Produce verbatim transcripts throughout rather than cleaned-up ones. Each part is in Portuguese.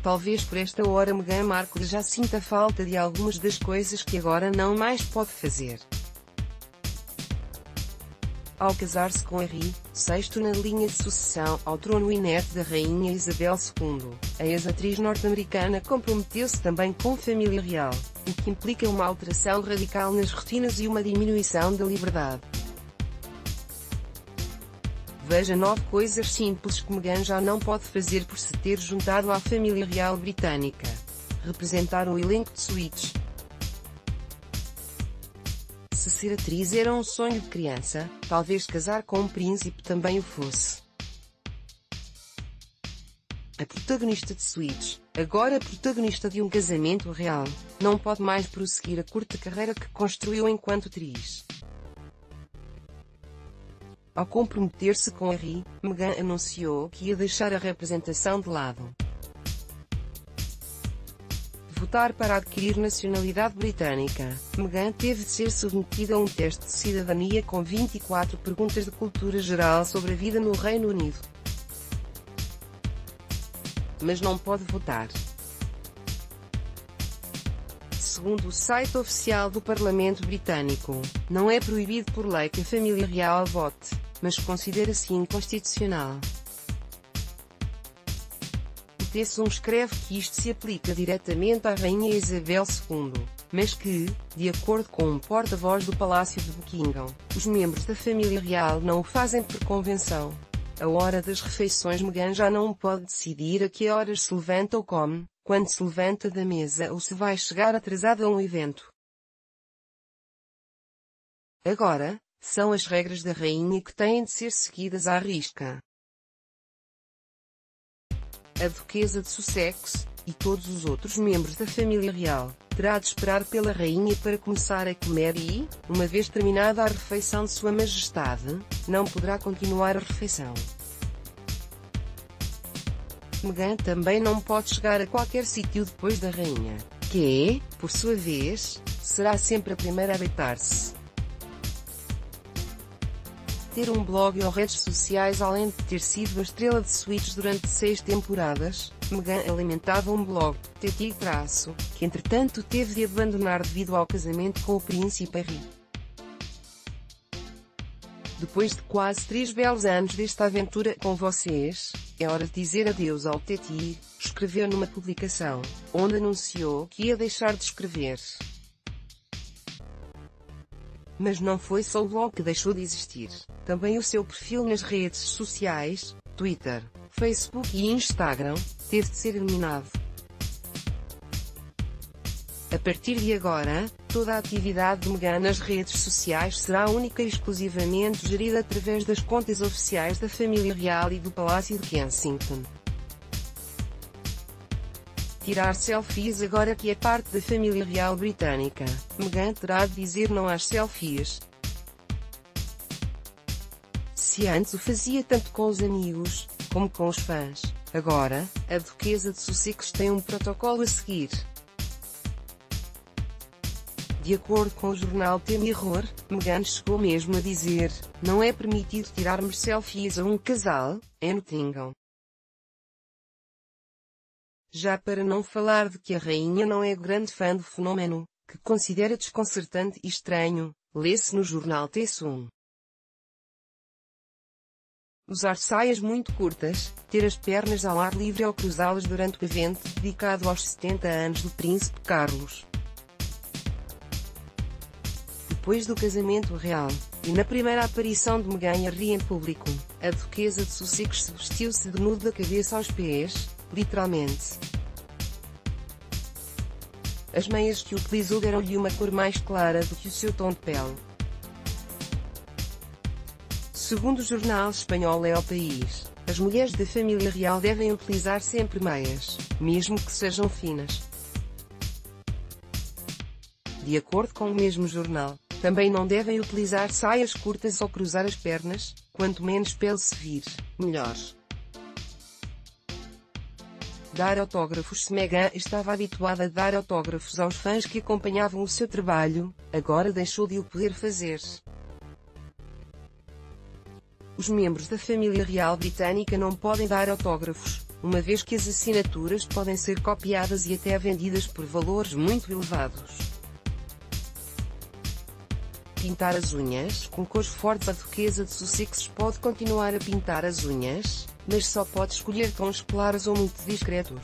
Talvez por esta hora Meghan Markle já sinta falta de algumas das coisas que agora não mais pode fazer. Ao casar-se com Henry, sexto na linha de sucessão ao trono e neto da Rainha Isabel segunda, a ex-atriz norte-americana comprometeu-se também com a família real, o que implica uma alteração radical nas rotinas e uma diminuição da liberdade. Veja nove coisas simples que Meghan já não pode fazer por se ter juntado à família real britânica. Representar o elenco de Suits. Se ser atriz era um sonho de criança, talvez casar com um príncipe também o fosse. A protagonista de Suits, agora protagonista de um casamento real, não pode mais prosseguir a curta carreira que construiu enquanto atriz. Ao comprometer-se com Henry, Meghan anunciou que ia deixar a representação de lado. Votar para adquirir nacionalidade britânica, Meghan teve de ser submetida a um teste de cidadania com vinte e quatro perguntas de cultura geral sobre a vida no Reino Unido. Mas não pode votar. Segundo o site oficial do Parlamento Britânico, não é proibido por lei que a família real vote, mas considera-se inconstitucional. O T S um escreve que isto se aplica diretamente à Rainha Isabel segunda, mas que, de acordo com um porta-voz do Palácio de Buckingham, os membros da família real não o fazem por convenção. A hora das refeições Meghan já não pode decidir a que horas se levanta ou come, quando se levanta da mesa ou se vai chegar atrasada a um evento. Agora, são as regras da rainha que têm de ser seguidas à risca. A duquesa de Sussex, e todos os outros membros da família real, terá de esperar pela rainha para começar a comer e, uma vez terminada a refeição de Sua Majestade, não poderá continuar a refeição. Meghan também não pode chegar a qualquer sítio depois da rainha, que, por sua vez, será sempre a primeira a deitar-se. Ter um blog ou redes sociais. Além de ter sido a estrela de Suits durante seis temporadas, Meghan alimentava um blog, Teti Traço, que entretanto teve de abandonar devido ao casamento com o príncipe Harry. Depois de quase três belos anos desta aventura com vocês, é hora de dizer adeus ao Teti, escreveu numa publicação, onde anunciou que ia deixar de escrever. Mas não foi só o blog que deixou de existir, também o seu perfil nas redes sociais, Twitter, Facebook e Instagram, teve de ser eliminado. A partir de agora, toda a atividade de Meghan nas redes sociais será única e exclusivamente gerida através das contas oficiais da família real e do Palácio de Kensington. Tirar selfies. Agora que é parte da família real britânica, Meghan terá de dizer não às selfies. Se antes o fazia tanto com os amigos, como com os fãs, agora, a duquesa de Sussex tem um protocolo a seguir. De acordo com o jornal The Mirror, Meghan chegou mesmo a dizer, não é permitido tirarmos selfies a um casal, em Nottingham. Já para não falar de que a rainha não é grande fã do fenómeno, que considera desconcertante e estranho, lê-se no jornal T S um. Usar saias muito curtas, ter as pernas ao ar livre ou cruzá-las durante o evento dedicado aos setenta anos do príncipe Carlos. Depois do casamento real, e na primeira aparição de Meghan e Harry em público, a duquesa de Sussex vestiu-se de nude da cabeça aos pés, literalmente. As meias que utilizou deram-lhe uma cor mais clara do que o seu tom de pele. Segundo o jornal espanhol El País, as mulheres da família real devem utilizar sempre meias, mesmo que sejam finas. De acordo com o mesmo jornal, também não devem utilizar saias curtas ou cruzar as pernas, quanto menos pele se vir, melhor. Dar autógrafos. Se Meghan estava habituada a dar autógrafos aos fãs que acompanhavam o seu trabalho, agora deixou de o poder fazer. Os membros da família real britânica não podem dar autógrafos, uma vez que as assinaturas podem ser copiadas e até vendidas por valores muito elevados. Pintar as unhas com cores fortes. A duquesa de Sussex pode continuar a pintar as unhas, mas só pode escolher tons claros ou muito discretos.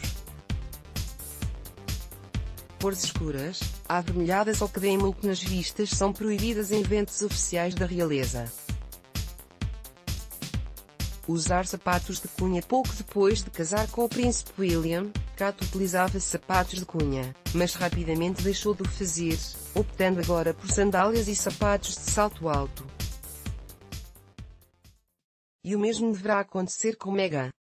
Cores escuras, avermelhadas ou que deem muito nas vistas são proibidas em eventos oficiais da realeza. Usar sapatos de cunha. Pouco depois de casar com o príncipe William, Kate utilizava sapatos de cunha, mas rapidamente deixou de o fazer, optando agora por sandálias e sapatos de salto alto. E o mesmo deverá acontecer com Meghan.